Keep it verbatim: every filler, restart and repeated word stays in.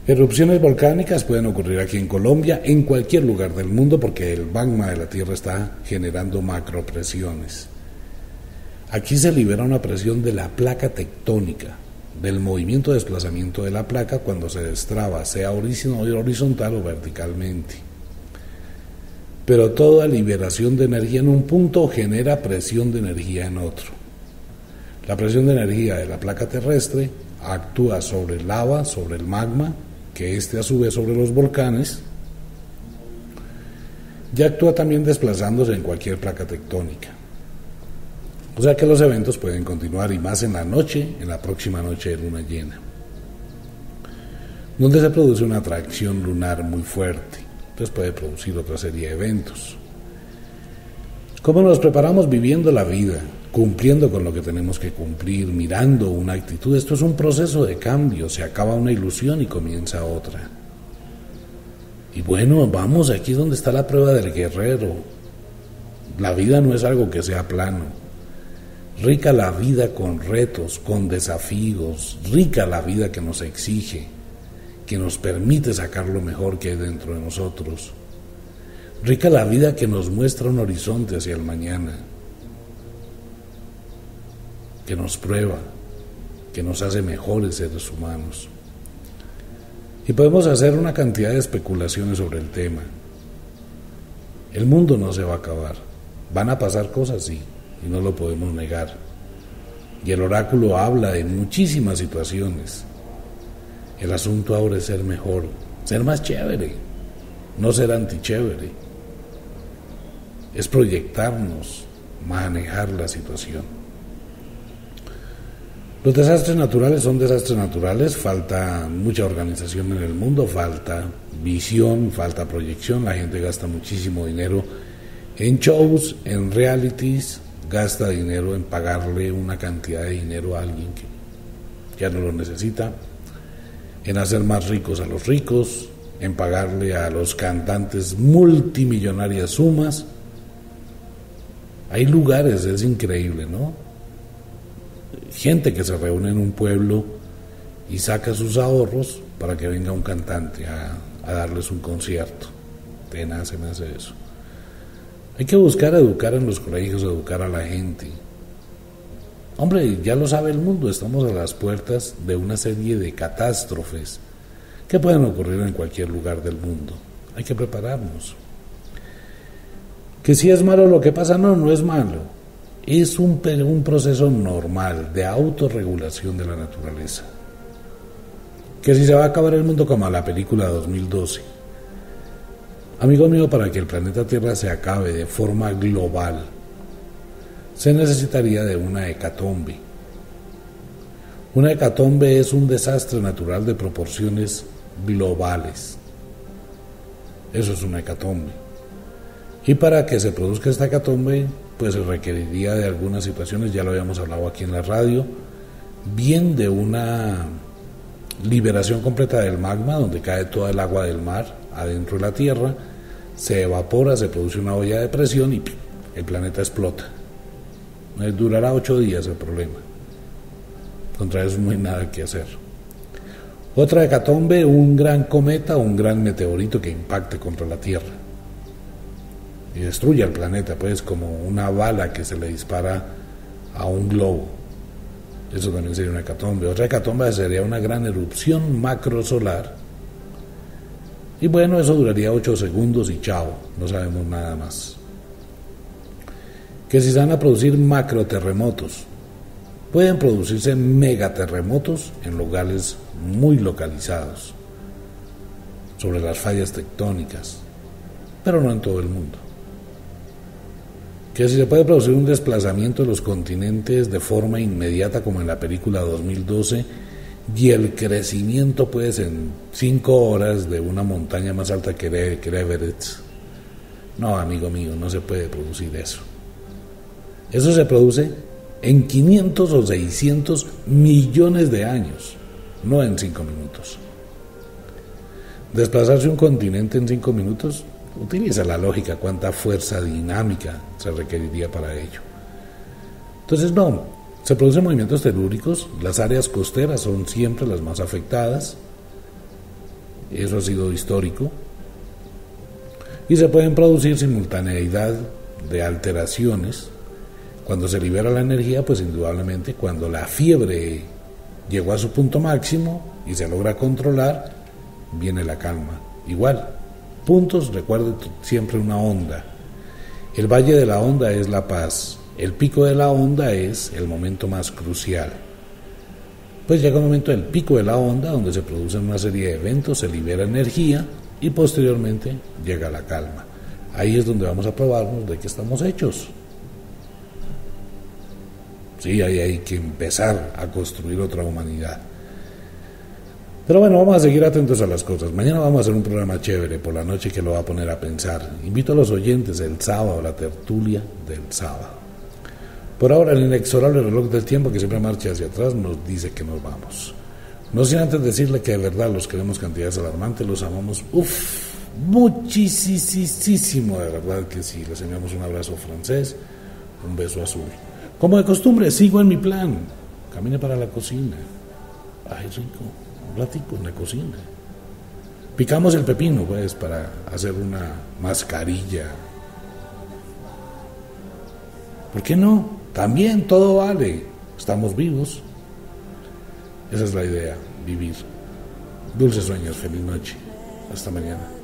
Erupciones volcánicas pueden ocurrir aquí en Colombia, en cualquier lugar del mundo, porque el magma de la Tierra está generando macropresiones. Aquí se libera una presión de la placa tectónica, del movimiento de desplazamiento de la placa cuando se destraba, sea horizontal o verticalmente. Pero toda liberación de energía en un punto genera presión de energía en otro. La presión de energía de la placa terrestre actúa sobre el lava, sobre el magma, que éste a su vez sobre los volcanes, y actúa también desplazándose en cualquier placa tectónica. O sea que los eventos pueden continuar, y más en la noche, en la próxima noche de luna llena, donde se produce una atracción lunar muy fuerte. Entonces puede producir otra serie de eventos. ¿Cómo nos preparamos? Viviendo la vida, cumpliendo con lo que tenemos que cumplir, mirando una actitud. Esto es un proceso de cambio, se acaba una ilusión y comienza otra. Y bueno, vamos, aquí es donde está la prueba del guerrero. La vida no es algo que sea plano. Rica la vida con retos, con desafíos, rica la vida que nos exige, que nos permite sacar lo mejor que hay dentro de nosotros. Rica la vida que nos muestra un horizonte hacia el mañana, que nos prueba, que nos hace mejores seres humanos. Y podemos hacer una cantidad de especulaciones sobre el tema. El mundo no se va a acabar. Van a pasar cosas, sí, y no lo podemos negar. Y el oráculo habla de muchísimas situaciones. El asunto ahora es ser mejor, ser más chévere, no ser antichévere. Es proyectarnos, manejar la situación. Los desastres naturales son desastres naturales, falta mucha organización en el mundo, falta visión, falta proyección, la gente gasta muchísimo dinero en shows, en realities, gasta dinero en pagarle una cantidad de dinero a alguien que ya no lo necesita, en hacer más ricos a los ricos, en pagarle a los cantantes multimillonarias sumas. Hay lugares, es increíble, ¿no? Gente que se reúne en un pueblo y saca sus ahorros para que venga un cantante a, a darles un concierto. Tenaz, se me hace eso. Hay que buscar educar en los colegios, educar a la gente. Hombre, ya lo sabe el mundo, estamos a las puertas de una serie de catástrofes que pueden ocurrir en cualquier lugar del mundo. Hay que prepararnos. Que si es malo lo que pasa, no, no es malo. Es un, un proceso normal de autorregulación de la naturaleza. Que si se va a acabar el mundo como la película dos mil doce. Amigo mío, para que el planeta Tierra se acabe de forma global, se necesitaría de una hecatombe. Una hecatombe es un desastre natural de proporciones globales. Eso es una hecatombe. Y para que se produzca esta hecatombe, pues se requeriría de algunas situaciones, ya lo habíamos hablado aquí en la radio, bien de una liberación completa del magma, donde cae toda el agua del mar adentro de la Tierra, se evapora, se produce una olla de presión y el planeta explota. Durará ocho días el problema. Contra eso no hay nada que hacer. Otra hecatombe, un gran cometa o un gran meteorito que impacte contra la Tierra y destruya el planeta, pues como una bala que se le dispara a un globo. Eso también sería una hecatombe. Otra hecatombe sería una gran erupción macrosolar. Y bueno, eso duraría ocho segundos y chao, no sabemos nada más. Que si se van a producir macroterremotos, pueden producirse megaterremotos en lugares muy localizados, sobre las fallas tectónicas, pero no en todo el mundo. Que si se puede producir un desplazamiento de los continentes de forma inmediata, como en la película dos mil doce, y el crecimiento pues en cinco horas de una montaña más alta que el Everest. No, amigo mío, no se puede producir eso. Eso se produce en quinientos o seiscientos millones de años, no en cinco minutos. Desplazarse un continente en cinco minutos, utiliza la lógica, cuánta fuerza dinámica se requeriría para ello. Entonces no, se producen movimientos telúricos, las áreas costeras son siempre las más afectadas, eso ha sido histórico, y se pueden producir simultaneidad de alteraciones. Cuando se libera la energía, pues indudablemente cuando la fiebre llegó a su punto máximo y se logra controlar, viene la calma. Igual, puntos, recuerde siempre una onda. El valle de la onda es la paz, el pico de la onda es el momento más crucial. Pues llega un momento del pico de la onda donde se producen una serie de eventos, se libera energía y posteriormente llega la calma. Ahí es donde vamos a probarnos de qué estamos hechos. Sí, ahí hay que empezar a construir otra humanidad. Pero bueno, vamos a seguir atentos a las cosas. Mañana vamos a hacer un programa chévere por la noche que lo va a poner a pensar. Invito a los oyentes el sábado, la tertulia del sábado. Por ahora el inexorable reloj del tiempo que siempre marcha hacia atrás nos dice que nos vamos. No sin antes decirle que de verdad los queremos cantidades alarmantes, los amamos, uff, muchísimo, de verdad que sí. Les enviamos un abrazo francés, un beso azul. Como de costumbre, sigo en mi plan. Camine para la cocina. Ay, rico, un ratico en la cocina. Picamos el pepino, pues, para hacer una mascarilla. ¿Por qué no? También todo vale. Estamos vivos. Esa es la idea, vivir. Dulces sueños, feliz noche. Hasta mañana.